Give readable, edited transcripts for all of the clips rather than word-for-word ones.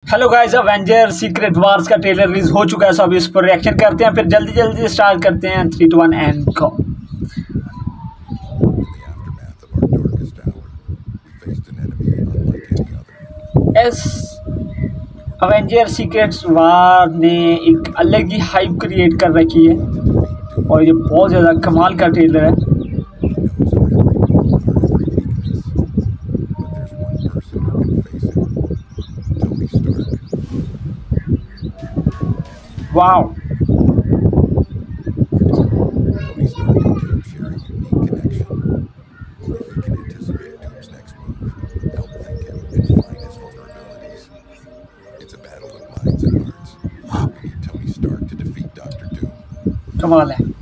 Hello guys, Avenger secret wars का trailer release हो चुका है। सब इस पर रिएक्शन करते हैं, फिर जल्दी जल्दी स्टार्ट करते हैं। 3, 2, 1 एंड गो। एस अवेंजर सीक्रेट वार ने एक अलग ही हाइप क्रिएट कर रखी है और ये बहुत ज़्यादा कमाल का ट्रेलर है। वाओ, कमाल है।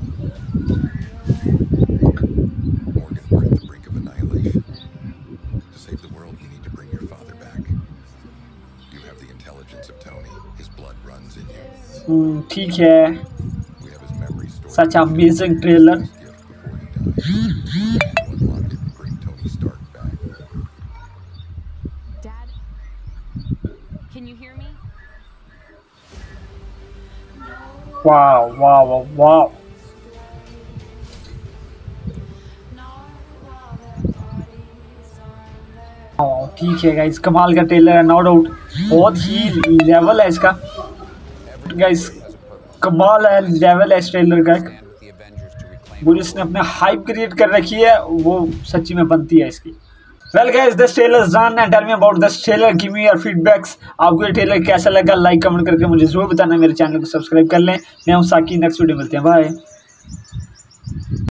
ठीक है, such amazing trailer. Dad, can you hear me? Wow wow wow, ठीक है गाइस, कमाल का ट्रेलर है, नो डाउट। बहुत ही लेवल है इसका गाइस, कमाल है, लेवल है इस ट्रेलर का। वो जिसने अपने हाइप क्रिएट कर रखी है वो सच्ची में बनती है इसकी। Well guys, this trailer is done and tell me about this trailer, give me your feedbacks. आपको ये ट्रेलर कैसा लगा, लाइक कमेंट करके मुझे जरूर बताना। मेरे चैनल को सब्सक्राइब कर लें। मैं हूं साकी, नेक्स्ट वीडियो मिलते हैं, बाय।